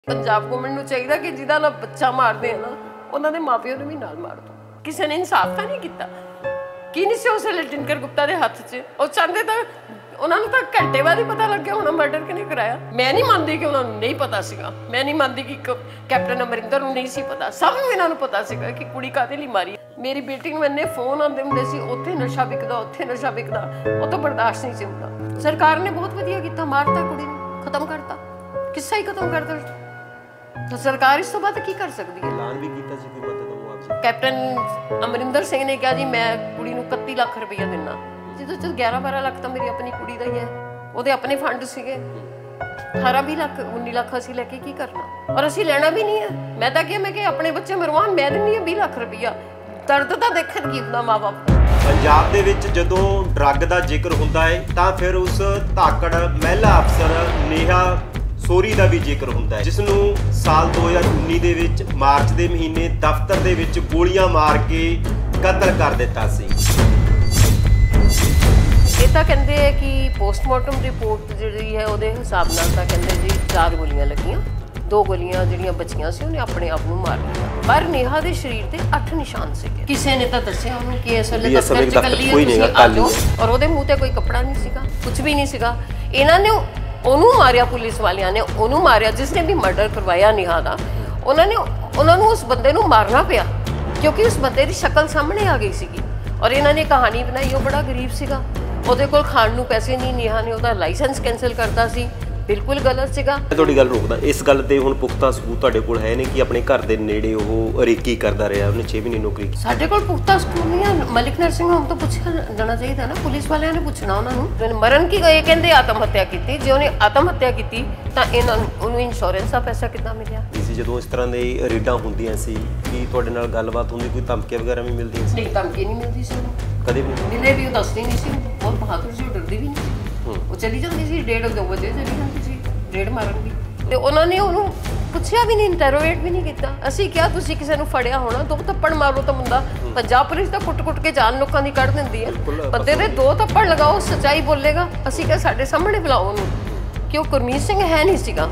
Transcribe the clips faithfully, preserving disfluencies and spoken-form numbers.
Punjab government ਨੂੰ ਚਾਹੀਦਾ ਕਿ ਜਿਹਦਾ ਨਾ ਬੱਚਾ ਮਾਰਦੇ ਆ ਨਾ ਉਹਨਾਂ ਦੇ ਮਾਪਿਆਂ ਨੂੰ ਵੀ ਨਾਲ ਮਾਰ ਦੋ। ਕਿਸੇ ਨੇ ਇਨਸਾਫ ਤਾਂ ਨਹੀਂ ਕੀਤਾ। ਕੀ ਨਹੀਂ ਸੀ ਉਸ ਵੇਲੇ ਟਿੰਕਰ ਗੁਪਤਾ ਦੇ ਹੱਥ 'ਚ। ਉਹ ਚਾਹੁੰਦੇ ਤਾਂ ਉਹਨਾਂ ਨੂੰ ਤਾਂ ਘੰਟੇ ਬਾਅਦ ਹੀ ਪਤਾ ਲੱਗ ਗਿਆ ਹੋਣਾ ਮਰਡਰ ਕਿਹਨੇ ਕਰਾਇਆ। ਮੈਂ ਨਹੀਂ ਮੰਨਦੀ ਕਿ ਉਹਨਾਂ ਨੂੰ ਨਹੀਂ ਪਤਾ ਸੀਗਾ। ਮੈਂ ਨਹੀਂ ਮੰਨਦੀ ਕਿ ਕੈਪਟਨ ਅਮਰਿੰਦਰ ਨੂੰ ਨਹੀਂ ਸੀ ਪਤਾ। ਸਭ ਨੂੰ ਇਹਨਾਂ ਨੂੰ ਪਤਾ ਸੀਗਾ ਕਿ ਕੁੜੀ ਕਾਹਦੇ ਲਈ ਮਾਰੀ। ਮੇਰੀ ਬੇਟੀ ਨੂੰ ਇੰਨੇ ਫੋਨ ਆਉਂਦੇ ਹੁੰਦੇ ਸੀ, ਉੱਥੇ ਨਸ਼ਾ ਵਿਕਦਾ, ਉੱਥੇ ਨਸ਼ਾ ਵਿਕਦਾ। ਉਹ ਤਾਂ ਬਰਦਾਸ਼ਤ ਨਹੀਂ ਸੀ ਹੁੰਦਾ। ਸਰਕਾਰ ਨੇ ਬਹੁਤ ਵਧੀਆ ਕੀਤਾ, ਮਾਰਤਾ ਕੁੜੀ ਨੂੰ, ਖਤਮ ਕਰਤਾ, ਕਿੱਸਾ ਹੀ ਖਤਮ ਕਰ ਦਿੱਤਾ। तो सरकार इस तो बात की कर सकती है। ऐलान भी किया सी कोई मदद ਨੂੰ ਆਪਸੇ। कैप्टन अमरिंदर सिंह ने कहा जी मैं कुड़ी ਨੂੰ इकतीस लाख रुपया देना। ਜਦੋਂ ਚ ग्यारह बारह ਲੱਖ ਤਾਂ ਮੇਰੀ ਆਪਣੀ ਕੁੜੀ ਦਾ ਹੀ ਹੈ। ਉਹਦੇ ਆਪਣੇ ਫੰਡ ਸੀਗੇ। अठारह बीस ਲੱਖ उन्नीस ਲੱਖ ਅਸੀਂ ਲੈ ਕੇ ਕੀ ਕਰਨਾ। ਔਰ ਅਸੀਂ ਲੈਣਾ ਵੀ ਨਹੀਂ ਹੈ। ਮੈਂ ਤਾਂ ਕਿਹਾ ਮੈਂ ਕਿ ਆਪਣੇ ਬੱਚੇ ਮਰਵਾਉਣ, ਮੈਂ ਦਿੰਦੀ ਹਾਂ बीस ਲੱਖ ਰੁਪਇਆ। ਦਰਦ ਤਾਂ ਦੇਖਣ ਕੀ ਹੁੰਦਾ ਮਾਂ-ਬਾਪ। ਪੰਜਾਬ ਦੇ ਵਿੱਚ ਜਦੋਂ ਡਰੱਗ ਦਾ ਜ਼ਿਕਰ ਹੁੰਦਾ ਹੈ ਤਾਂ ਫਿਰ ਉਸ ਧਾਕੜ ਮਹਿਲਾ ਅਫਸਰ ਨੇਹਾ ਸੋਰੀ ਦਾ ਵੀ ਜ਼ਿਕਰ ਹੁੰਦਾ ਹੈ, ਜਿਸ ਨੂੰ ਸਾਲ ਦੋ ਹਜ਼ਾਰ ਉੱਨੀ ਦੇ ਵਿੱਚ ਮਾਰਚ ਦੇ ਮਹੀਨੇ ਦਫ਼ਤਰ ਦੇ ਵਿੱਚ ਗੋਲੀਆਂ ਮਾਰ ਕੇ ਕਤਲ ਕਰ ਦਿੱਤਾ ਸੀ। ਇਹ ਤਾਂ ਕਹਿੰਦੇ ਹੈ ਕਿ ਪੋਸਟਮਾਰਟਮ ਰਿਪੋਰਟ ਜਿਹੜੀ ਹੈ ਉਹਦੇ ਹਿਸਾਬ ਨਾਲ ਤਾਂ ਕਹਿੰਦੇ ਜੀ ਚਾਰ ਗੋਲੀਆਂ ਲੱਗੀਆਂ, ਦੋ ਗੋਲੀਆਂ ਜਿਹੜੀਆਂ ਬਚੀਆਂ ਸੀ ਉਹਨੇ ਆਪਣੇ ਆਪ ਨੂੰ ਮਾਰ ਲਿਆ। ਪਰ ਨੇਹਾ ਦੇ ਸਰੀਰ ਤੇ ਅੱਠ ਨਿਸ਼ਾਨ ਸੀਗੇ। ਕਿਸੇ ਨੇ ਤਾਂ ਦੱਸਿਆ ਉਹਨੂੰ ਕਿ ਇਸ ਵੇਲੇ ਦਫ਼ਤਰ 'ਚ ਇਕੱਲੀ ਹੈ, ਤੁਸੀਂ ਆ ਜਾਓ। ਔਰ ਉਹਦੇ ਮੂੰਹ ਤੇ ਕੋਈ ਕੱਪੜਾ ਨਹੀਂ ਸੀਗਾ, ਕੁਝ ਵੀ ਨਹੀਂ ਸੀਗਾ। ਇਹਨਾਂ ਨੇ ਉਹਨੂੰ ਮਾਰਿਆ, ਪੁਲਿਸ ਵਾਲਿਆਂ ਨੇ ਉਹਨੂੰ ਮਾਰਿਆ ਜਿਸਨੇ ਵੀ ਮਰਡਰ ਕਰਵਾਇਆ ਨੇਹਾ ਦਾ। ਉਹਨਾਂ ਨੇ ਉਹਨਾਂ ਨੂੰ ਉਸ ਬੰਦੇ ਨੂੰ ਮਾਰਨਾ ਪਿਆ ਕਿਉਂਕਿ ਉਸ ਬੰਦੇ ਦੀ ਸ਼ਕਲ ਸਾਹਮਣੇ ਆ ਗਈ ਸੀਗੀ। ਔਰ ਇਹਨਾਂ ਨੇ ਕਹਾਣੀ ਬਣਾਈ, ਉਹ ਬੜਾ ਗਰੀਬ ਸੀਗਾ, ਉਹਦੇ ਕੋਲ ਖਾਣ ਨੂੰ ਪੈਸੇ ਨਹੀਂ। ਨੇਹਾ ਨੇ ਉਹਦਾ ਲਾਇਸੈਂਸ ਕੈਂਸਲ ਕਰਤਾ ਸੀ, ਬਿਲਕੁਲ ਗਲਤ ਸੀਗਾ। ਮੈਂ ਤੁਹਾਡੀ ਗੱਲ ਰੋਕਦਾ, ਇਸ ਗੱਲ ਤੇ ਹੁਣ ਪੁਖਤਾ ਸਬੂਤ ਤੁਹਾਡੇ ਕੋਲ ਹੈ ਨੇ ਕਿ ਆਪਣੇ ਘਰ ਦੇ ਨੇੜੇ ਉਹ ਰੇਕੀ ਕਰਦਾ ਰਿਹਾ, ਉਹਨੇ ਛੇ ਮਹੀਨੇ ਨੌਕਰੀ ਕੀਤੀ? ਸਾਡੇ ਕੋਲ ਪੁਖਤਾ ਸਬੂਤ ਨਹੀਂ ਹੈ। ਮਲਿਕ ਨਰਸਿੰਘ ਹੋਮ ਤੋਂ ਪੁੱਛਿਆ ਜਾਣਾ ਚਾਹੀਦਾ ਨਾ, ਪੁਲਿਸ ਵਾਲਿਆਂ ਨੇ ਪੁੱਛਣਾ ਉਹਨਾਂ ਨੂੰ। ਮਰਨ ਕੀ ਗਏ ਕਹਿੰਦੇ ਆਤਮ ਹੱਤਿਆ ਕੀਤੀ। ਜੇ ਉਹਨੇ ਆਤਮ ਹੱਤਿਆ ਕੀਤੀ ਤਾਂ ਇਹਨਾਂ ਨੂੰ ਉਹਨੂੰ ਇੰਸ਼ੋਰੈਂਸ ਦਾ ਪੈਸਾ ਕਿੱਦਾਂ ਮਿਲਿਆ? ਸੀ ਜਦੋਂ ਇਸ ਤਰ੍ਹਾਂ ਦੇ ਰੇਡਾਂ ਹੁੰਦੀਆਂ ਸੀ ਕਿ ਤੁਹਾਡੇ ਨਾਲ ਗੱਲਬਾਤ ਹੁੰਦੀ, ਕੋਈ ਧਮਕੀਆਂ ਵਗੈਰਾ ਵੀ ਮਿਲਦੀਆਂ ਸੀ? ਨਹੀਂ, ਧਮਕੀ ਨਹੀਂ ਮਿਲਦੀ ਸੀ ਉਹਨੂੰ ਕਦੇ ਵੀ। ਮਿਲੇ ਵੀ ਉਹ ਦੱਸਦੀ ਨਹੀਂ ਸੀ। ਬਹੁਤ ਬਹਾਦਰ ਸੀ, ਉਹ ਡਰਦੀ ਵੀ ਨਹੀਂ ਸੀ। ਉਹ ਚਲੀ ਜਾਂਦੀ ਸੀ, ਡੇਢ ਦੋ ਵਜੇ ਚਲੀ ਜਾਂਦੀ ਸੀ ਰੇਡ ਮਾਰਨ ਵੀ। ਤੇ ਉਹਨਾਂ ਨੇ ਉਹਨੂੰ ਪੁੱਛਿਆ ਵੀ ਨਹੀਂ, ਇੰਟਰੋਗੇਟ ਵੀ ਨਹੀਂ ਕੀਤਾ। ਅਸੀਂ ਕਿਹਾ ਤੁਸੀਂ ਕਿਸੇ ਨੂੰ ਫੜਿਆ ਹੋਣਾ, ਦੋ ਥੱਪੜ ਮਾਰੋ ਤਾਂ ਮੁੰਡਾ। ਪੰਜਾਬ ਪੁਲਿਸ ਤਾਂ ਕੁੱਟ-ਕੁੱਟ ਕੇ ਜਾਨ ਲੋਕਾਂ ਦੀ ਕੱਢ ਦਿੰਦੀ ਹੈ। ਬੰਦੇ ਦੇ ਦੋ ਥੱਪੜ ਲਗਾਓ, ਸੱਚਾਈ ਬੋਲੇਗਾ। ਅਸੀਂ ਕਿਹਾ ਸਾਡੇ ਸਾਹਮਣੇ ਬੁਲਾਓ ਉਹਨੂੰ, ਕਿ ਉਹ ਗੁਰਮੀਤ ਸਿੰਘ ਹੈ ਨਹੀਂ ਸੀਗਾ।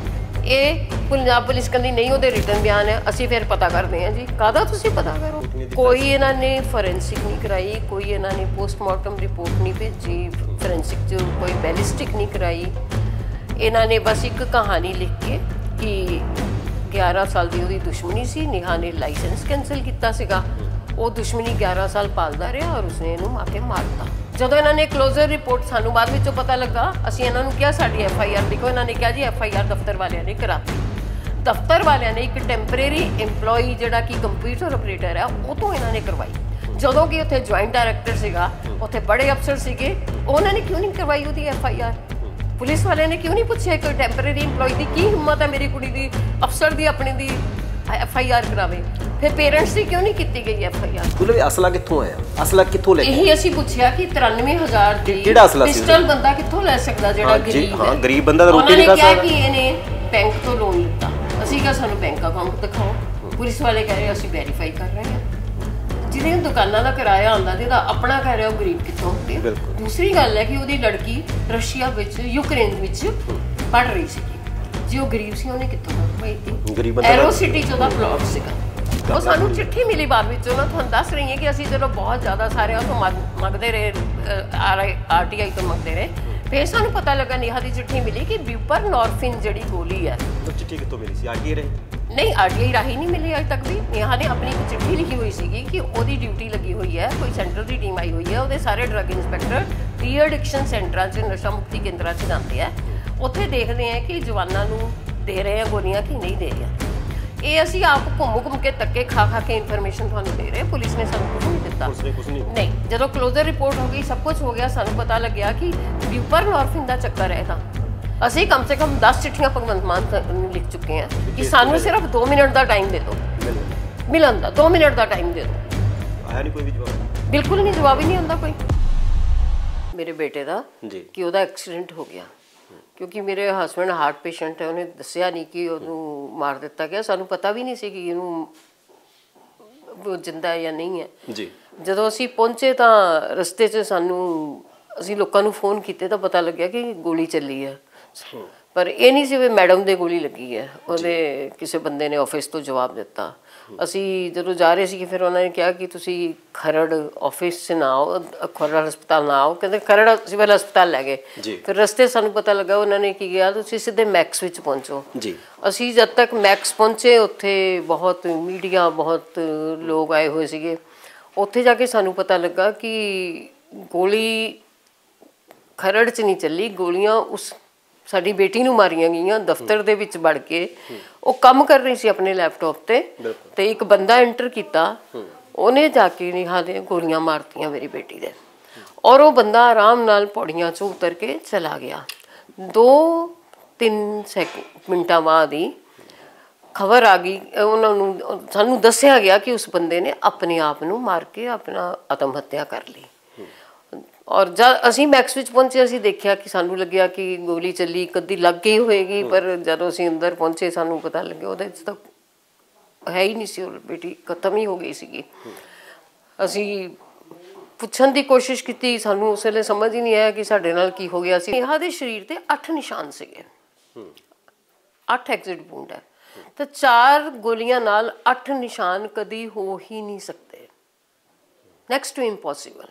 ਇਹ ਪੰਜਾਬ ਪੁਲਿਸ ਕਹਿੰਦੀ ਨਹੀਂ, ਉਹਦੇ ਰਿਟਨ ਬਿਆਨ ਹੈ। ਅਸੀਂ ਫਿਰ ਪਤਾ ਕਰਦੇ ਹਾਂ ਜੀ। ਕਾਹਦਾ ਤੁਸੀਂ ਪਤਾ ਕਰੋ? ਕੋਈ ਇਹਨਾਂ ਨੇ ਫੋਰੈਂਸਿਕ ਨਹੀਂ ਕਰਾਈ, ਕੋਈ ਇਹਨਾਂ ਨੇ ਪੋਸਟਮਾਰਟਮ ਰਿਪੋਰਟ ਨਹੀਂ ਭੇਜੀ, ਫੋਰੈਂਸਿਕ 'ਚ ਕੋਈ ਬੈਲਿਸਟਿਕ ਨਹੀਂ ਕਰਾਈ। ਇਹਨਾਂ ਨੇ ਬਸ ਇੱਕ ਕਹਾਣੀ ਲਿਖ ਕੇ ਕਿ ਗਿਆਰਾਂ ਸਾਲ ਦੀ ਉਹਦੀ ਦੁਸ਼ਮਣੀ ਸੀ, ਨੇਹਾ ਨੇ ਲਾਇਸੈਂਸ ਕੈਂਸਲ ਕੀਤਾ ਸੀਗਾ। ਉਹ ਦੁਸ਼ਮਣੀ ਗਿਆਰਾਂ ਸਾਲ ਪਾਲਦਾ ਰਿਹਾ ਔਰ ਉਸਨੇ ਇਹਨੂੰ ਆ ਕੇ ਮਾਰਤਾ। ਜਦੋਂ ਇਹਨਾਂ ਨੇ ਕਲੋਜ਼ਰ ਰਿਪੋਰਟ ਸਾਨੂੰ ਬਾਅਦ ਵਿੱਚੋਂ ਪਤਾ ਲੱਗਾ, ਅਸੀਂ ਇਹਨਾਂ ਨੂੰ ਕਿਹਾ ਸਾਡੀ ਐਫ ਆਈ ਆਰ ਲਿਖੋ। ਇਹਨਾਂ ਨੇ ਕਿਹਾ ਜੀ ਐਫ ਆਈ ਆਰ ਦਫ਼ਤਰ ਵਾਲਿਆਂ ਨੇ ਕਰਾਤੀ। ਦਫ਼ਤਰ ਵਾਲਿਆਂ ਨੇ ਇੱਕ ਟੈਂਪਰੇਰੀ EMPLOYEE ਜਿਹੜਾ ਕਿ ਕੰਪਿਊਟਰ ਆਪਰੇਟਰ ਹੈ ਉਹ ਤੋਂ ਇਹਨਾਂ ਨੇ ਕਰਵਾਈ, ਜਦੋਂ ਕਿ ਉੱਥੇ ਜੁਆਇੰਟ ਡਾਇਰੈਕਟਰ ਸੀਗਾ, ਉੱਥੇ ਬੜੇ ਅਫਸਰ ਸੀਗੇ। ਉਹਨਾਂ ਨੇ ਕਿਉਂ ਨਹੀਂ ਕਰਵਾਈ ਉਹਦੀ ਐਫ ਆਈ ਆਰ? ਪੁਲਿਸ ਵਾਲਿਆਂ ਨੇ ਕਿਉਂ ਨਹੀਂ ਪੁੱਛਿਆ ਕਿ ਟੈਂਪਰੇਰੀ EMPLOYEE ਦੀ ਕੀ ਹਿੰਮਤ ਹੈ ਮੇਰੀ ਕੁੜੀ ਦੀ, ਅਫਸਰ ਦੀ ਆਪਣੀ ਦੀ ਐਫ ਆਈ ਆਰ ਕਰਾਵੇ? ਫਿਰ ਪੇਰੈਂਟਸ ਦੀ ਕਿਉਂ ਨਹੀਂ ਕੀਤੀ ਗਈ ਐਫ ਆਈ ਆਰ? ਮਤਲਬ ਅਸਲਾ ਕਿੱਥੋਂ ਆਇਆ? ਅਸਲਾ ਕਿੱਥੋਂ ਲੈ ਕੇ? ਇਹੀ ਅਸੀਂ ਪੁੱਛਿਆ ਕਿ ਤਰਾਨਵੇਂ ਹਜ਼ਾਰ ਦੀ ਕਿਹੜਾ ਅਸਲਾ ਸੀ? ਪਿਸਟਲ ਬੰਦਾ ਕਿੱਥੋਂ ਲੈ ਸਕਦਾ ਜਿਹੜਾ ਗਰੀਬ ਹੈ? ਹਾਂ, ਗਰੀਬ ਬੰਦਾ ਤਾਂ ਰੋਟੀ ਨਹੀਂ ਖਾ ਸਕਦਾ। ਉਹਨਾਂ ਨੇ ਕਿਹਾ ਕਿ ਇਹਨੇ ਬੈਂਕ ਤੋਂ ਲੋਨ ਲਿੱਤਾ। ਅਸੀਂ ਕਿਹਾ ਸਾਨੂੰ ਬੈਂਕ ਅਕਾਊਂਟ ਦਿਖਾਓ। ਪੁਲਿਸ ਵਾਲੇ ਕਹਿ ਰਹੇ ਅਸੀਂ ਵੈਰੀਫਾਈ ਕਰ ਰਹੇ ਹਾਂ। ਜਿਹਦੇ ਦੁਕਾਨਾਂ ਦਾ ਕਿਰਾਇਆ ਆਉਂਦਾ ਤੇ ਉਹਦਾ ਆਪਣਾ ਕਹਿ ਰਿਹਾ, ਉਹ ਗਰੀਬ ਕਿੱਥੋਂ ਹੁੰਦੇ? ਦੂਸਰੀ ਗੱਲ ਹੈ ਕਿ ਉਹਦੀ ਲੜਕੀ ਰਸ਼ੀਆ ਵਿੱਚ, ਯੂਕਰੇਨ ਵਿੱਚ ਪੜ੍ਹ ਰਹੀ ਸੀ। ਜੇ ਉਹ ਗਰੀਬ ਸੀ ਉਹਨੇ ਕਿੱਥੋਂ ਕਮਾਈ ਸੀ? ਐਰੋ ਸਿਟੀ 'ਚ ਉਹਦਾ ਪਲਾਟ ਸੀਗਾ। ਉਹ ਸਾਨੂੰ ਚਿੱਠੀ ਮਿਲੀ ਬਾਅਦ ਵਿੱਚ, ਉਹਨਾਂ ਤੁਹਾਨੂੰ ਦੱਸ ਰਹੀ ਹੈ ਕਿ ਅਸੀਂ ਚਲੋ ਬਹੁਤ ਜ਼ਿਆਦਾ ਸਾਰਿਆਂ ਤੋਂ ਮੰਗਦੇ ਰਹੇ, ਆਰ ਟੀ ਆਈ ਤੋਂ ਮੰਗਦੇ ਰਹੇ। ਫਿਰ ਸਾਨੂੰ ਪਤਾ ਲੱਗਾ ਨੇਹਾ ਦੀ ਚਿੱਠੀ ਮਿਲੀ ਕਿ ਬਿਊਪਰਨੋਰਫਿਨ ਜਿਹੜੀ ਗੋਲੀ ਹੈ। ਚਿੱਠੀ ਕਿੱਥੋਂ ਮਿਲੀ ਸੀ? ਆਰ ਟੀ ਆਈ ਰਹੀ? ਨਹੀਂ, ਆਰ ਟੀ ਆਈ ਰਾਹੀਂ ਨਹੀਂ ਮਿਲੀ ਅਜੇ ਤੱਕ ਵੀ। ਨੇਹਾ ਨੇ ਆਪਣੀ ਇੱਕ ਚਿੱਠੀ ਲਿਖੀ ਹੋਈ ਸੀਗੀ ਕਿ ਉਹਦੀ ਡਿਊਟੀ ਲੱਗੀ ਹੋਈ ਹੈ, ਕੋਈ ਸੈਂਟਰ ਦੀ ਟੀਮ ਆਈ ਹੋਈ ਹੈ। ਉਹਦੇ ਸਾਰੇ ਡਰੱਗ ਇੰਸਪੈਕਟਰ ਡੀ ਐਡਿਕਸ਼ਨ ਸੈਂਟਰਾਂ 'ਚ, ਨਸ਼ਾ ਮੁਕਤੀ ਕੇਂਦਰਾਂ 'ਚ ਜਾਂਦੇ ਆ। ਉੱਥੇ ਦੇਖਦੇ ਆ ਕਿ ਜਵਾਨਾਂ ਨੂੰ ਦੇ ਰਹੇ ਆ ਗੋਲੀਆਂ ਕਿ ਨਹੀਂ ਦੇ ਰਿਹਾ। ਇਹ ਅਸੀਂ ਆਪ ਘੁੰਮ ਘੁੰਮ ਕੇ ਧੱਕੇ ਖਾ ਖਾ ਕੇ ਇਨਫੋਰਮੇਸ਼ਨ ਤੁਹਾਨੂੰ ਦੇ ਰਹੇ। ਪੁਲਿਸ ਨੇ ਸਾਨੂੰ ਕੁਝ ਨਹੀਂ ਦਿੱਤਾ। ਨਹੀਂ, ਜਦੋਂ ਕਲੋਜ਼ਰ ਰਿਪੋਰਟ ਹੋ ਗਈ, ਸਭ ਕੁਝ ਹੋ ਗਿਆ, ਸਾਨੂੰ ਪਤਾ ਲੱਗਿਆ ਕਿ ਬਿਊਪਰਨੋਰਫਿਨ ਦਾ ਚੱਕਰ ਹੈ। ਤਾਂ ਅਸੀਂ ਕਮ ਸੇ ਕਮ ਦਸ ਚਿੱਠੀਆਂ ਭਗਵੰਤ ਮਾਨ ਨੂੰ ਲਿਖ ਚੁੱਕੇ ਹਾਂ ਕਿ ਸਾਨੂੰ ਸਿਰਫ ਦੋ ਮਿੰਟ ਦਾ ਟਾਈਮ ਦੇ ਦਿਓ, ਮਿਲਣ ਦਾ ਦੋ ਮਿੰਟ ਦਾ ਟਾਈਮ ਦੇ ਦਿਓ। ਆਇਆ ਨਹੀਂ ਕੋਈ ਵੀ ਜਵਾਬ? ਬਿਲਕੁਲ ਨਹੀਂ, ਜਵਾਬ ਹੀ ਨਹੀਂ ਆਉਂਦਾ ਕੋਈ। ਮੇਰੇ ਬੇਟੇ ਦਾ ਕਿ ਉਹਦਾ ਐਕਸੀਡੈਂਟ ਹੋ ਗਿਆ ਕਿਉਂਕਿ ਮੇਰੇ ਹਸਬੈਂਡ ਹਾਰਟ ਪੇਸ਼ੈਂਟ ਹੈ। ਉਹਨੇ ਦੱਸਿਆ ਨਹੀਂ ਕਿ ਉਹਨੂੰ ਮਾਰ ਦਿੱਤਾ ਗਿਆ। ਸਾਨੂੰ ਪਤਾ ਵੀ ਨਹੀਂ ਸੀ ਕਿ ਇਹਨੂੰ ਜਿੰਦਾ ਜਾਂ ਨਹੀਂ ਹੈ ਜੀ। ਜਦੋਂ ਅਸੀਂ ਪਹੁੰਚੇ ਤਾਂ ਰਸਤੇ 'ਚ ਸਾਨੂੰ, ਅਸੀਂ ਲੋਕਾਂ ਨੂੰ ਫੋਨ ਕੀਤੇ ਤਾਂ ਪਤਾ ਲੱਗਿਆ ਕਿ ਗੋਲੀ ਚੱਲੀ ਹੈ। ਪਰ ਇਹ ਨਹੀਂ ਸੀ ਵੀ ਮੈਡਮ ਦੇ ਗੋਲੀ ਲੱਗੀ ਹੈ, ਉਹਦੇ ਕਿਸੇ ਬੰਦੇ ਨੇ ਆਫਿਸ ਤੋਂ ਜਵਾਬ ਦਿੱਤਾ। ਅਸੀਂ ਜਦੋਂ ਜਾ ਰਹੇ ਸੀ ਕਿ ਫਿਰ ਉਹਨਾਂ ਨੇ ਕਿਹਾ ਕਿ ਤੁਸੀਂ ਖਰੜ ਆਫਿਸ 'ਚ ਨਾ ਆਓ, ਖਰੜ ਹਸਪਤਾਲ ਨਾ ਆਓ, ਕਹਿੰਦੇ ਖਰੜ ਸਿਵਲ ਹਸਪਤਾਲ ਲੈ ਗਏ। ਫਿਰ ਰਸਤੇ ਸਾਨੂੰ ਪਤਾ ਲੱਗਾ ਉਹਨਾਂ ਨੇ ਕੀ ਕਿਹਾ, ਤੁਸੀਂ ਸਿੱਧੇ ਮੈਕਸ ਵਿੱਚ ਪਹੁੰਚੋ ਜੀ। ਅਸੀਂ ਜਦ ਤੱਕ ਮੈਕਸ ਪਹੁੰਚੇ ਉੱਥੇ ਬਹੁਤ ਮੀਡੀਆ ਬਹੁਤ ਲੋਕ ਆਏ ਹੋਏ ਸੀਗੇ। ਉੱਥੇ ਜਾ ਕੇ ਸਾਨੂੰ ਪਤਾ ਲੱਗਾ ਕਿ ਗੋਲੀ ਖਰੜ 'ਚ ਨਹੀਂ ਚੱਲੀ, ਗੋਲੀਆਂ ਉਸ ਸਾਡੀ ਬੇਟੀ ਨੂੰ ਮਾਰੀਆਂ ਗਈਆਂ ਦਫ਼ਤਰ ਦੇ ਵਿੱਚ ਵੜ ਕੇ। ਉਹ ਕੰਮ ਕਰ ਰਹੀ ਸੀ ਆਪਣੇ ਲੈਪਟਾਪ ਤੇ ਤੇ ਇੱਕ ਬੰਦਾ ਐਂਟਰ ਕੀਤਾ, ਉਹਨੇ ਜਾ ਕੇ ਨਿਹਾ ਦੇ ਗੋਲੀਆਂ ਮਾਰਤੀਆਂ ਮੇਰੀ ਬੇਟੀ ਦੇ, ਔਰ ਉਹ ਬੰਦਾ ਆਰਾਮ ਨਾਲ ਪੌੜੀਆਂ 'ਚੋਂ ਉਤਰ ਕੇ ਚਲਾ ਗਿਆ। ਦੋ ਤਿੰਨ ਸੈਕਿੰਡ ਮਿੰਟਾਂ ਬਾਅਦ ਹੀ ਖਬਰ ਆ ਗਈ, ਉਹਨਾਂ ਨੂੰ ਸਾਨੂੰ ਦੱਸਿਆ ਗਿਆ ਕਿ ਉਸ ਬੰਦੇ ਨੇ ਆਪਣੇ ਆਪ ਨੂੰ ਮਾਰ ਕੇ ਆਪਣਾ ਆਤਮ ਹੱਤਿਆ ਕਰ ਲਈ। ਔਰ ਜਦ ਅਸੀਂ ਮੈਕਸ ਵਿੱਚ ਪਹੁੰਚੇ ਅਸੀਂ ਦੇਖਿਆ ਕਿ ਸਾਨੂੰ ਲੱਗਿਆ ਕਿ ਗੋਲੀ ਚੱਲੀ ਇੱਕ ਅੱਧੀ ਲੱਗ ਗਈ ਹੋਏਗੀ, ਪਰ ਜਦੋਂ ਅਸੀਂ ਅੰਦਰ ਪਹੁੰਚੇ ਸਾਨੂੰ ਪਤਾ ਲੱਗਿਆ ਉਹਦੇ 'ਚ ਤਾਂ ਹੈ ਹੀ ਨਹੀਂ ਸੀ, ਉਹ ਬੇਟੀ ਖਤਮ ਹੀ ਹੋ ਗਈ ਸੀਗੀ। ਅਸੀਂ ਪੁੱਛਣ ਦੀ ਕੋਸ਼ਿਸ਼ ਕੀਤੀ, ਸਾਨੂੰ ਉਸ ਵੇਲੇ ਸਮਝ ਹੀ ਨਹੀਂ ਆਇਆ ਕਿ ਸਾਡੇ ਨਾਲ ਕੀ ਹੋ ਗਿਆ ਸੀ। ਨੇਹਾ ਦੇ ਸਰੀਰ ਤੇ ਅੱਠ ਨਿਸ਼ਾਨ ਸੀਗੇ, ਅੱਠ ਐਗਜ਼ਿਟ ਵੂੰਡ ਹੈ, ਤਾਂ ਚਾਰ ਗੋਲੀਆਂ ਨਾਲ ਅੱਠ ਨਿਸ਼ਾਨ ਕਦੀ ਹੋ ਹੀ ਨਹੀਂ ਸਕਦੇ, ਨੈਕਸਟ ਟੂ ਇੰਪੋਸੀਬਲ।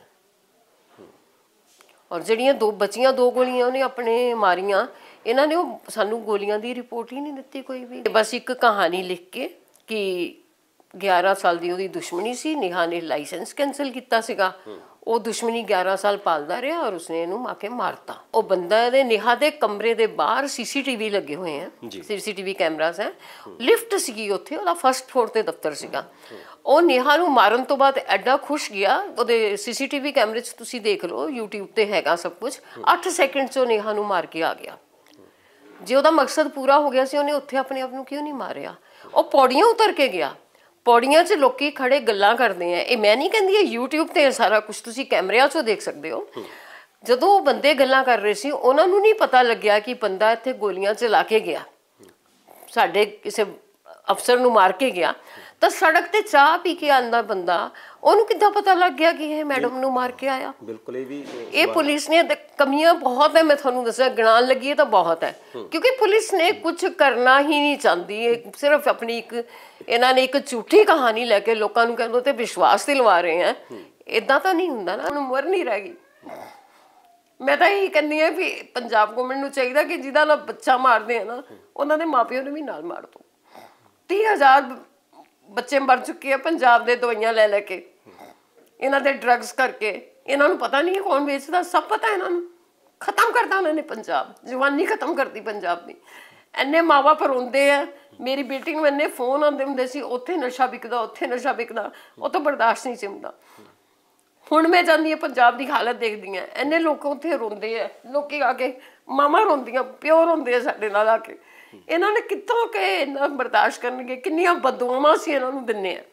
ਔਰ ਜਿਹੜੀਆਂ ਦੋ ਬਚੀਆਂ ਦੋ ਗੋਲੀਆਂ ਉਹਨੇ ਆਪਣੇ ਮਾਰੀਆਂ, ਇਹਨਾਂ ਨੇ ਉਹ ਸਾਨੂੰ ਗੋਲੀਆਂ ਦੀ ਰਿਪੋਰਟ ਹੀ ਨਹੀਂ ਦਿੱਤੀ ਕੋਈ ਵੀ। ਬਸ ਇੱਕ ਕਹਾਣੀ ਲਿਖ ਕੇ ਕਿ ਗਿਆਰਾਂ ਸਾਲ ਦੀ ਉਹਦੀ ਦੁਸ਼ਮਣੀ ਸੀ, ਨੇਹਾ ਨੇ ਲਾਇਸੈਂਸ ਕੈਂਸਲ ਕੀਤਾ ਸੀਗਾ, ਉਹ ਦੁਸ਼ਮਣੀ ਗਿਆਰਾਂ ਸਾਲ ਪਾਲਦਾ ਰਿਹਾ ਔਰ ਉਸਨੇ ਇਹਨੂੰ ਆ ਕੇ ਮਾਰਤਾ। ਉਹ ਬੰਦਾ ਦੇ ਨੇਹਾ ਦੇ ਕਮਰੇ ਦੇ ਬਾਹਰ ਸੀਸੀਟੀਵੀ ਲੱਗੇ ਹੋਏ ਆ, ਸੀਸੀਟੀਵੀ ਕੈਮਰਾਸ ਹੈ, ਲਿਫਟ ਸੀਗੀ ਉੱਥੇ, ਉਹਦਾ ਫਸਟ ਫਲੋਰ ਤੇ ਦਫ਼ਤਰ ਸੀਗਾ। ਉਹ ਨੇਹਾ ਨੂੰ ਮਾਰਨ ਤੋਂ ਬਾਅਦ ਐਡਾ ਖੁਸ਼ ਗਿਆ, ਉਹਦੇ ਸੀਸੀਟੀਵੀ ਕੈਮਰੇ 'ਚ ਤੁਸੀਂ ਦੇਖ ਲਓ, ਯੂਟਿਊਬ ਤੇ ਹੈਗਾ ਸਭ ਕੁਛ, ਅੱਠ ਸੈਕਿੰਡ 'ਚ ਉਹ ਨੇਹਾ ਨੂੰ ਮਾਰ ਕੇ ਆ ਗਿਆ। ਜੇ ਉਹਦਾ ਮਕਸਦ ਪੂਰਾ ਹੋ ਗਿਆ ਸੀ, ਉਹਨੇ ਉੱਥੇ ਆਪਣੇ ਆਪ ਨੂੰ ਕਿਉਂ ਨਹੀਂ ਮਾਰਿਆ? ਉਹ ਪੌੜੀਆਂ ਉਤਰ ਕੇ ਗਿਆ, ਪੌੜੀਆਂ 'ਚ ਲੋਕੀ ਖੜੇ ਗੱਲਾਂ ਕਰਦੇ ਆ। ਇਹ ਮੈਂ ਨਹੀਂ ਕਹਿੰਦੀ, ਇਹ ਯੂਟਿਊਬ ਤੇ ਸਾਰਾ ਕੁਛ ਤੁਸੀਂ ਕੈਮਰਿਆਂ 'ਚੋਂ ਦੇਖ ਸਕਦੇ ਹੋ। ਜਦੋਂ ਉਹ ਬੰਦੇ ਗੱਲਾਂ ਕਰ ਰਹੇ ਸੀ, ਉਹਨਾਂ ਨੂੰ ਨਹੀਂ ਪਤਾ ਲੱਗਿਆ ਕਿ ਬੰਦਾ ਇੱਥੇ ਗੋਲੀਆਂ ਚਲਾ ਕੇ ਗਿਆ, ਸਾਡੇ ਕਿਸੇ ਅਫਸਰ ਨੂੰ ਮਾਰ ਕੇ ਗਿਆ। ਤਾਂ ਸੜਕ ਤੇ ਚਾਹ ਪੀ ਕੇ ਆਂਦਾ ਬੰਦਾ, ਉਹਨੂੰ ਕਿੱਦਾਂ ਪਤਾ ਲੱਗ ਗਿਆ ਕਿ ਇਹ ਮੈਡਮ ਨੂੰ ਮਾਰ ਕੇ ਆਇਆ? ਬਿਲਕੁਲ ਇਹ ਵੀ ਇਹ ਪੁਲਿਸ ਨੇ ਕਮੀਆਂ ਬਹੁਤ ਹੈ, ਮੈਂ ਤੁਹਾਨੂੰ ਦੱਸਿਆ, ਗਿਣਾਉਣ ਲੱਗੀ ਤਾਂ ਬਹੁਤ ਹੈ, ਕਿਉਂਕਿ ਪੁਲਿਸ ਨੇ ਕੁਝ ਕਰਨਾ ਹੀ ਨਹੀਂ ਚਾਹੁੰਦੀ। ਇਹ ਸਿਰਫ ਆਪਣੀ ਇੱਕ ਇਹਨਾਂ ਨੇ ਇੱਕ ਝੂਠੀ ਕਹਾਣੀ ਲੈ ਕੇ ਲੋਕਾਂ ਨੂੰ ਕਹਿੰਦੇ ਤੇ ਵਿਸ਼ਵਾਸ ਦਿਲਵਾ ਰਹੇ ਹੈ। ਇਦਾਂ ਤਾਂ ਨਹੀਂ ਹੁੰਦਾ ਨਾ, ਹੁਣ ਉਮਰ ਨਹੀਂ ਰਹਿ ਗਈ। ਮੈਂ ਤਾਂ ਇਹੀ ਕਹਿੰਦੀ ਹਾਂ ਵੀ ਪੰਜਾਬ ਗੌਰਮੈਂਟ ਨੂੰ ਚਾਹੀਦਾ ਕਿ ਜਿਹਦਾ ਨਾਲ ਬੱਚਾ ਮਾਰਦੇ ਆ ਨਾ, ਉਹਨਾਂ ਦੇ ਮਾਪਿਆਂ ਨੂੰ ਵੀ ਨਾਲ ਮਾਰ ਦਿਓ। ਤੀਹ ਹਜ਼ਾਰ ਬੱਚੇ ਮਰ ਚੁੱਕੇ ਆ ਪੰਜਾਬ ਦੇ ਦਵਾਈਆਂ ਲੈ ਲੈ ਕੇ, ਇਹਨਾਂ ਦੇ ਡਰੱਗਸ ਕਰਕੇ। ਇਹਨਾਂ ਨੂੰ ਪਤਾ ਨਹੀਂ ਕੌਣ ਵੇਚਦਾ, ਸਭ ਪਤਾ ਇਹਨਾਂ ਨੂੰ। ਖਤਮ ਕਰਤਾ ਉਹਨਾਂ ਨੇ ਪੰਜਾਬ, ਜਵਾਨੀ ਖਤਮ ਕਰਤੀ ਪੰਜਾਬ ਦੀ। ਇੰਨੇ ਮਾਂ ਬਾਪ ਰੋਂਦੇ ਆ। ਮੇਰੀ ਬੇਟੀ ਨੂੰ ਇੰਨੇ ਫੋਨ ਆਉਂਦੇ ਹੁੰਦੇ ਸੀ, ਉੱਥੇ ਨਸ਼ਾ ਵਿਕਦਾ, ਉੱਥੇ ਨਸ਼ਾ ਵਿਕਦਾ, ਉਹ ਤਾਂ ਬਰਦਾਸ਼ਤ ਨਹੀਂ ਸੀ ਹੁੰਦਾ। ਹੁਣ ਮੈਂ ਜਾਂਦੀ ਹਾਂ ਪੰਜਾਬ ਦੀ ਹਾਲਤ ਦੇਖਦੀ ਹਾਂ, ਇੰਨੇ ਲੋਕ ਉੱਥੇ ਰੋਂਦੇ ਆ, ਲੋਕੀ ਆ ਕੇ ਮਾਵਾਂ ਰੋਂਦੀਆਂ, ਪਿਓ ਰੋਂਦੇ ਆ ਸਾਡੇ ਨਾਲ ਆ ਕੇ। ਇਹਨਾਂ ਨੇ ਕਿੱਥੋਂ ਕਿ ਇੰਨਾ ਬਰਦਾਸ਼ਤ ਕਰਨਗੇ? ਕਿੰਨੀਆਂ ਬਦਦੁਆਵਾਂ ਸੀ ਇਹਨਾਂ ਨੂੰ ਦਿੰਨੇ ਆ।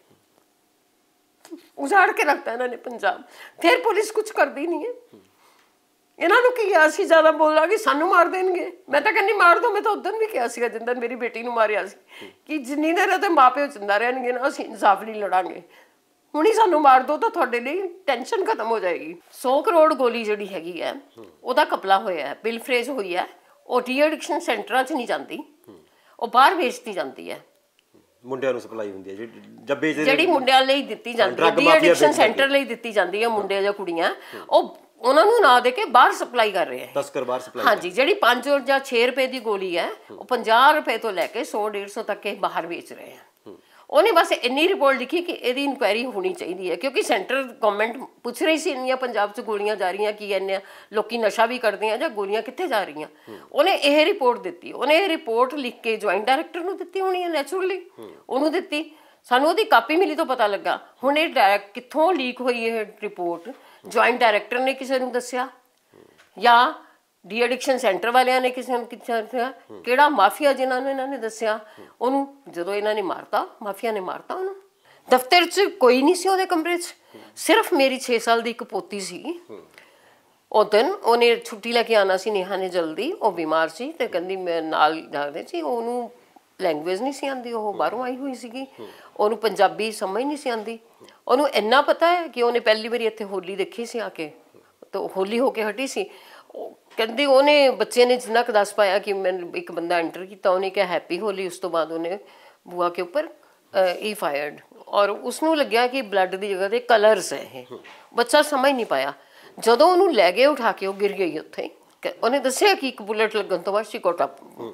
ਉਜਾੜ ਕੇ ਰੱਖਤਾ ਇਹਨਾਂ ਨੇ ਪੰਜਾਬ। ਫਿਰ ਪੁਲਿਸ ਕੁਝ ਕਰਦੀ ਨਹੀਂ ਹੈ। ਇਹਨਾਂ ਨੂੰ ਕੀ ਆ, ਅਸੀਂ ਜ਼ਿਆਦਾ ਬੋਲਾਂਗੇ ਸਾਨੂੰ ਮਾਰ ਦੇਣਗੇ। ਮੈਂ ਤਾਂ ਕਹਿੰਦੀ ਮਾਰ ਦੋ। ਮੈਂ ਤਾਂ ਉਦੋਂ ਵੀ ਕਿਹਾ ਸੀਗਾ ਜਿੱਦਣ ਮੇਰੀ ਬੇਟੀ ਨੂੰ ਮਾਰਿਆ ਸੀ ਕਿ ਜਿੰਨੀ ਦੇਰ ਉਹਦੇ ਮਾਂ ਪਿਓ ਜਿੰਦਾ ਰਹਿਣਗੇ ਨਾ, ਅਸੀਂ ਇਨਸਾਫ ਲਈ ਲੜਾਂਗੇ। ਹੁਣ ਹੀ ਸਾਨੂੰ ਮਾਰ ਦੋ ਤਾਂ ਤੁਹਾਡੇ ਲਈ ਟੈਨਸ਼ਨ ਖਤਮ ਹੋ ਜਾਏਗੀ। ਸੌ ਕਰੋੜ ਗੋਲੀ ਜਿਹੜੀ ਹੈਗੀ ਹੈ ਉਹਦਾ ਕਪਲਾ ਹੋਇਆ ਹੈ, ਬਿਲ ਫਰੇਜ ਹੋਈ ਹੈ। ਉਹ ਡੀ ਐਡਿਕਸ਼ਨ ਸੈਂਟਰਾਂ 'ਚ ਨਹੀਂ ਜਾਂਦੀ, ਉਹ ਬਾਹਰ ਵੇਚਦੀ ਜਾਂਦੀ ਹੈ। ਮੁੰਡਿਆਂ ਨੂੰ ਸਪਲਾਈ ਹੁੰਦੀ ਹੈ ਜੱਬੇ ਜਿਹੜੀ ਮੁੰਡਿਆਂ ਲਈ ਦਿੱਤੀ ਜਾਂਦੀ ਹੈ, ਡੀ ਐਡਿਕਸ਼ਨ ਸੈਂਟਰ ਲਈ ਦਿੱਤੀ ਜਾਂਦੀ ਹੈ। ਮੁੰਡੇ ਜਾਂ ਕੁੜੀਆਂ ਉਹ ਉਹਨਾਂ ਨੂੰ ਨਾ ਦੇ ਕੇ ਬਾਹਰ ਸਪਲਾਈ ਕਰ ਰਹੇ ਹੈ, ਤਸਕਰ ਬਾਹਰ ਸਪਲਾਈ। ਹਾਂਜੀ, ਜਿਹੜੀ ਪੰਜ ਜਾਂ ਛੇ ਰੁਪਏ ਦੀ ਗੋਲੀ ਹੈ ਉਹ ਪੰਜਾਹ ਰੁਪਏ ਤੋਂ ਲੈ ਕੇ ਸੌ ਡੇਢ ਸੌ ਤੱਕ ਇਹ ਬਾਹਰ ਵੇਚ ਰਹੇ ਹੈ। ਉਹਨੇ ਬਸ ਇੰਨੀ ਰਿਪੋਰਟ ਲਿਖੀ ਕਿ ਇਹਦੀ ਇਨਕੁਆਇਰੀ ਹੋਣੀ ਚਾਹੀਦੀ ਹੈ, ਕਿਉਂਕਿ ਸੈਂਟਰਲ ਗਵਰਨਮੈਂਟ ਪੁੱਛ ਰਹੀ ਸੀ ਇੰਨੀਆਂ ਪੰਜਾਬ 'ਚ ਗੋਲੀਆਂ ਜਾ ਰਹੀਆਂ ਕੀ, ਇੰਨੇ ਲੋਕੀ ਨਸ਼ਾ ਵੀ ਕਰਦੇ ਆ ਜਾਂ ਗੋਲੀਆਂ ਕਿੱਥੇ ਜਾ ਰਹੀਆਂ। ਉਹਨੇ ਇਹ ਰਿਪੋਰਟ ਦਿੱਤੀ। ਉਹਨੇ ਇਹ ਰਿਪੋਰਟ ਲਿਖ ਕੇ ਜੁਆਇੰਟ ਡਾਇਰੈਕਟਰ ਨੂੰ ਦਿੱਤੀ ਹੋਣੀ ਹੈ, ਨੈਚੁਰਲੀ ਉਹਨੂੰ ਦਿੱਤੀ। ਸਾਨੂੰ ਉਹਦੀ ਕਾਪੀ ਮਿਲੀ ਤਾਂ ਪਤਾ ਲੱਗਾ। ਹੁਣ ਇਹ ਕਿੱਥੋਂ ਲੀਕ ਹੋਈ ਇਹ ਰਿਪੋਰਟ? ਜੁਆਇੰਟ ਡਾਇਰੈਕਟਰ ਨੇ ਕਿਸੇ ਨੂੰ ਦੱਸਿਆ ਜਾਂ ਡੀ ਐਡਿਕਸ਼ਨ ਸੈਂਟਰ ਵਾਲਿਆਂ ਨੇ ਕਿਸੇ ਨੂੰ ਦੱਸਿਆ? ਕਿਹੜਾ ਮਾਫੀਆ ਜਿਨ੍ਹਾਂ ਨੂੰ ਇਹਨਾਂ ਨੇ ਦੱਸਿਆ? ਉਹਨੂੰ ਜਦੋਂ ਇਹਨਾਂ ਨੇ ਮਾਰਤਾ, ਮਾਫੀਆ ਨੇ ਮਾਰਤਾ ਉਹਨੂੰ। ਦਫ਼ਤਰ 'ਚ ਕੋਈ ਨਹੀਂ ਸੀ ਉਹਦੇ ਕਮਰੇ 'ਚ, ਸਿਰਫ ਮੇਰੀ ਛੇ ਸਾਲ ਦੀ ਇੱਕ ਪੋਤੀ ਸੀ। ਉਹ ਦਿਨ ਉਹਨੇ ਛੁੱਟੀ ਲੈ ਕੇ ਆਉਣਾ ਸੀ ਨੇਹਾ ਨੇ ਜਲਦੀ, ਉਹ ਬਿਮਾਰ ਸੀ ਤੇ ਕਹਿੰਦੀ ਮੈਂ ਨਾਲ ਜਾਦੇ ਸੀ। ਉਹਨੂੰ ਲੈਂਗੁਏਜ ਨਹੀਂ ਸੀ ਆਉਂਦੀ, ਉਹ ਬਾਹਰੋਂ ਆਈ ਹੋਈ ਸੀਗੀ, ਉਹਨੂੰ ਪੰਜਾਬੀ ਸਮਝ ਨਹੀਂ ਸੀ ਆਉਂਦੀ। ਉਹਨੂੰ ਇੰਨਾ ਪਤਾ ਹੈ ਕਿ ਉਹਨੇ ਪਹਿਲੀ ਵਾਰੀ ਇੱਥੇ ਹੋਲੀ ਦੇਖੀ ਸੀ ਆ ਕੇ, ਤਾਂ ਹੋਲੀ ਹੋ ਕੇ ਹਟੀ ਸੀ। ਕਹਿੰਦੀ ਉਹਨੇ ਬੱਚੇ ਨੇ ਜਿੰਨਾ ਕੁ ਦੱਸ ਪਾਇਆ ਕਿ ਮੈਨੂੰ ਇੱਕ ਬੰਦਾ ਐਂਟਰ ਕੀਤਾ, ਉਹਨੇ ਕਿਹਾ ਹੈਪੀ ਹੋਲੀ। ਉਸ ਤੋਂ ਬਾਅਦ ਉਹਨੇ ਬੂਆ ਕੇ ਉੱਪਰ ਹੀ ਫਾਇਰਡ ਔਰ ਉਸਨੂੰ ਲੱਗਿਆ ਕਿ ਬਲੱਡ ਦੀ ਜਗ੍ਹਾ ਤੇ ਕਲਰਸ ਹੈ ਇਹ। ਬੱਚਾ ਸਮਝ ਨਹੀਂ ਪਾਇਆ। ਜਦੋਂ ਉਹਨੂੰ ਲੈ ਗਏ ਉਠਾ ਕੇ, ਉਹ ਗਿਰ ਗਈ ਉੱਥੇ। ਉਹਨੇ ਦੱਸਿਆ ਕਿ ਇੱਕ ਬੁਲਟ ਲੱਗਣ ਤੋਂ ਬਾਅਦ ਸ਼ਿਕੋਟਾ,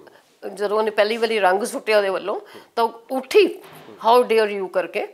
ਜਦੋਂ ਉਹਨੇ ਪਹਿਲੀ ਵਾਰੀ ਰੰਗ ਸੁੱਟਿਆ ਉਹਦੇ ਵੱਲੋਂ ਤਾਂ ਉੱਠੀ ਹਾਊ ਡੇਅਰ ਯੂ ਕਰਕੇ।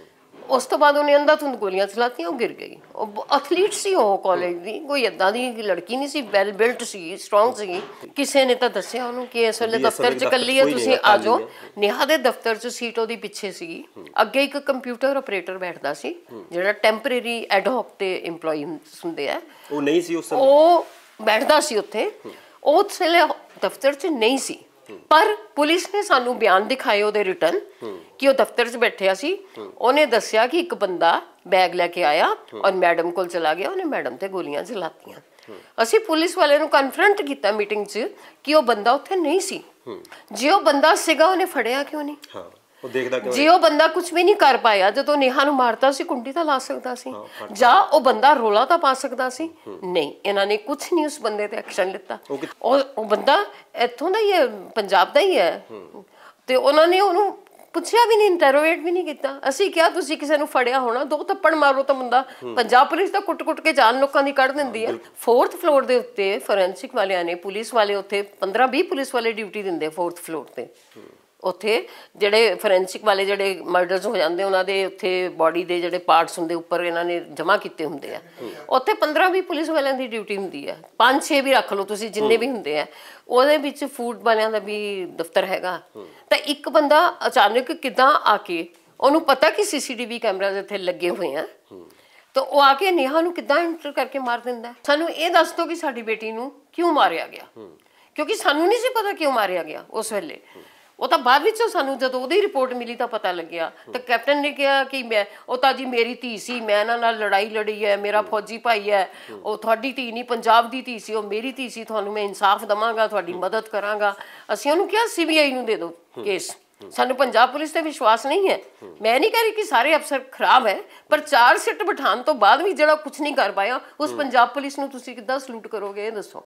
ਉਸ ਤੋਂ ਬਾਅਦ ਉਹਨੇ ਅੰਧਾਧੁੰਦ ਗੋਲੀਆਂ ਚਲਾਤੀਆਂ, ਉਹ ਗਿਰ ਗਈ। ਉਹ ਐਥਲੀਟ ਸੀ, ਉਹ ਕਾਲਜ ਦੀ, ਕੋਈ ਇੱਦਾਂ ਦੀ ਲੜਕੀ ਨਹੀਂ ਸੀ, ਵੈਲ ਬਿਲਟ ਸੀ, ਸਟਰੋਂਗ ਸੀਗੀ। ਕਿਸੇ ਨੇ ਤਾਂ ਦੱਸਿਆ ਉਹਨੂੰ ਕਿ ਇਸ ਵੇਲੇ ਦਫ਼ਤਰ 'ਚ ਇਕੱਲੀ ਹੈ, ਤੁਸੀਂ ਆ ਜਾਓ। ਨੇਹਾ ਦੇ ਦਫ਼ਤਰ 'ਚ ਸੀਟ ਉਹਦੀ ਪਿੱਛੇ ਸੀਗੀ। ਅੱਗੇ ਇੱਕ ਕੰਪਿਊਟਰ ਆਪਰੇਟਰ ਬੈਠਦਾ ਸੀ, ਜਿਹੜਾ ਟੈਂਪਰੇਰੀ ਐਡਹੌਕ ਤੇ ਇੰਪਲੋਈ ਹੁੰਦੇ ਆ, ਉਹ ਨਹੀਂ ਸੀ ਉਸ ਉਹ ਬੈਠਦਾ ਸੀ ਉੱਥੇ। ਉਹ ਉਸ ਵੇਲੇ ਦਫ਼ਤਰ 'ਚ ਨਹੀਂ ਸੀ, ਪਰ ਪੁਲਿਸ ਨੇ ਸਾਨੂੰ ਬਿਆਨ ਦਿਖਾਏ ਉਹਦੇ ਰਿਟਰਨ ਕਿ ਉਹ ਦਫ਼ਤਰ 'ਚ ਬੈਠਿਆ ਸੀ। ਉਹਨੇ ਦੱਸਿਆ ਕਿ ਇੱਕ ਬੰਦਾ ਬੈਗ ਲੈ ਕੇ ਆਇਆ ਔਰ ਮੈਡਮ ਕੋਲ ਚਲਾ ਗਿਆ, ਉਹਨੇ ਮੈਡਮ ਤੇ ਗੋਲੀਆਂ ਚਲਾਤੀਆਂ। ਅਸੀਂ ਪੁਲਿਸ ਵਾਲੇ ਨੂੰ ਕਨਫਰੰਟ ਕੀਤਾ ਮੀਟਿੰਗ 'ਚ ਕਿ ਉਹ ਬੰਦਾ ਉੱਥੇ ਨਹੀਂ ਸੀ। ਜੇ ਉਹ ਬੰਦਾ ਸੀਗਾ, ਉਹਨੇ ਫੜਿਆ ਕਿਉਂ ਨਹੀਂ? ਉਹ ਦੇਖਦਾ ਕਿਉਂ? ਜੇ ਉਹ ਬੰਦਾ ਕੁਝ ਵੀ ਨਹੀਂ ਕਰ ਪਾਇਆ, ਜਦੋਂ ਨੇਹਾ ਨੂੰ ਮਾਰਤਾ ਸੀ, ਕੁੰਡੀ ਤਾਂ ਲਾ ਸਕਦਾ ਸੀ, ਜਾਂ ਉਹ ਬੰਦਾ ਰੋਲਾ ਤਾਂ ਪਾ ਸਕਦਾ ਸੀ। ਨਹੀਂ, ਇਹਨਾਂ ਨੇ ਕੁਝ ਨਹੀਂ ਉਸ ਬੰਦੇ ਤੇ ਐਕਸ਼ਨ ਲਿੱਤਾ। ਉਹ ਉਹ ਬੰਦਾ ਇੱਥੋਂ ਦਾ ਹੀ ਹੈ, ਪੰਜਾਬ ਦਾ ਹੀ ਹੈ, ਤੇ ਉਹਨਾਂ ਨੇ ਉਹਨੂੰ ਪੁੱਛਿਆ ਵੀ ਨਹੀਂ, ਇੰਟਰੋਗੇਟ ਵੀ ਨਹੀਂ ਕੀਤਾ। ਅਸੀਂ ਕਿਹਾ ਤੁਸੀਂ ਕਿਸੇ ਨੂੰ ਫੜਿਆ ਹੋਣਾ, ਦੋ ਥੱਪੜ ਮਾਰੋ ਤਾਂ ਬੰਦਾ। ਪੰਜਾਬ ਪੁਲਿਸ ਤਾਂ ਕੁੱਟ-ਕੁੱਟ ਕੇ ਜਾਨ ਲੋਕਾਂ ਦੀ ਕੱਢ ਦਿੰਦੀ ਹੈ। ਫੋਰਥ ਫਲੋਰ ਦੇ ਉੱਤੇ ਫੋਰੈਂਸਿਕ ਵਾਲਿਆਂ ਨੇ, ਪੁਲਿਸ ਵਾਲੇ ਉੱਥੇ ਪੰਦਰਾਂ ਵੀਹ ਪੁਲਿਸ ਵਾਲੇ ਡਿਊਟੀ ਦਿੰਦੇ ਫੋਰਥ ਫਲੋਰ ਤੇ। ਉੱਥੇ ਜਿਹੜੇ ਫੋਰੈਂਸਿਕ ਵਾਲੇ ਜਿਹੜੇ ਮਰਡਰਸ ਹੋ ਜਾਂਦੇ, ਉਹਨਾਂ ਦੇ ਉੱਥੇ ਬੋਡੀ ਦੇ ਜਿਹੜੇ ਪਾਰਟਸ ਹੁੰਦੇ ਉੱਪਰ ਇਹਨਾਂ ਨੇ ਜਮ੍ਹਾਂ ਕੀਤੇ ਹੁੰਦੇ ਆ। ਉੱਥੇ ਪੰਦਰਾਂ ਵੀਹ ਪੁਲਿਸ ਵਾਲਿਆਂ ਦੀ ਡਿਊਟੀ ਹੁੰਦੀ ਹੈ, ਪੰਜ ਛੇ ਵੀ ਰੱਖ ਲਓ ਤੁਸੀਂ, ਜਿੰਨੇ ਵੀ ਹੁੰਦੇ ਆ। ਉਹਦੇ ਵਿੱਚ ਫੂਡ ਵਾਲਿਆਂ ਦਾ ਵੀ ਦਫ਼ਤਰ ਹੈਗਾ। ਤਾਂ ਇੱਕ ਬੰਦਾ ਅਚਾਨਕ ਕਿੱਦਾਂ ਆ ਕੇ, ਉਹਨੂੰ ਪਤਾ ਕਿ ਸੀਸੀਟੀਵੀ ਕੈਮਰਾਜ਼ ਇੱਥੇ ਲੱਗੇ ਹੋਏ ਆ, ਤਾਂ ਉਹ ਆ ਕੇ ਨੇਹਾ ਨੂੰ ਕਿੱਦਾਂ ਐਂਟਰ ਕਰਕੇ ਮਾਰ ਦਿੰਦਾ। ਸਾਨੂੰ ਇਹ ਦੱਸ ਦਿਓ ਕਿ ਸਾਡੀ ਬੇਟੀ ਨੂੰ ਕਿਉਂ ਮਾਰਿਆ ਗਿਆ, ਕਿਉਂਕਿ ਸਾਨੂੰ ਨਹੀਂ ਸੀ ਪਤਾ ਕਿਉਂ ਮਾਰਿਆ ਗਿਆ ਉਸ ਵੇਲੇ। ਉਹ ਤਾਂ ਬਾਅਦ ਵਿੱਚ ਸਾਨੂੰ ਜਦੋਂ ਉਹਦੀ ਰਿਪੋਰਟ ਮਿਲੀ ਤਾਂ ਪਤਾ ਲੱਗਿਆ। ਤਾਂ ਕੈਪਟਨ ਨੇ ਕਿਹਾ ਕਿ ਮੈਂ, ਉਹ ਤਾਂ ਜੀ ਮੇਰੀ ਧੀ ਸੀ, ਮੈਂ ਇਹਨਾਂ ਨਾਲ ਲੜਾਈ ਲੜੀ ਹੈ, ਮੇਰਾ ਫੌਜੀ ਭਾਈ ਹੈ, ਉਹ ਤੁਹਾਡੀ ਧੀ ਨਹੀਂ, ਪੰਜਾਬ ਦੀ ਧੀ ਸੀ, ਉਹ ਮੇਰੀ ਧੀ ਸੀ, ਤੁਹਾਨੂੰ ਮੈਂ ਇਨਸਾਫ ਦੇਵਾਂਗਾ, ਤੁਹਾਡੀ ਮਦਦ ਕਰਾਂਗਾ। ਅਸੀਂ ਉਹਨੂੰ ਕਿਹਾ ਸੀ ਬੀ ਆਈ ਨੂੰ ਦੇ ਦਿਓ ਕੇਸ, ਸਾਨੂੰ ਪੰਜਾਬ ਪੁਲਿਸ ਤੇ ਵਿਸ਼ਵਾਸ ਨਹੀਂ ਹੈ। ਮੈਂ ਨਹੀਂ ਕਹਿ ਰਹੀ ਕਿ ਸਾਰੇ ਅਫਸਰ ਖਰਾਬ ਹੈ, ਪਰ ਚਾਰ ਸਿੱਟ ਬਿਠਾਉਣ ਤੋਂ ਬਾਅਦ ਵੀ ਜਿਹੜਾ ਕੁਝ ਨਹੀਂ ਕਰ ਪਾਇਆ, ਉਸ ਪੰਜਾਬ ਪੁਲਿਸ ਨੂੰ ਤੁਸੀਂ ਕਿੱਦਾਂ ਸਲੂਟ ਕਰੋਗੇ, ਇਹ ਦੱਸੋ।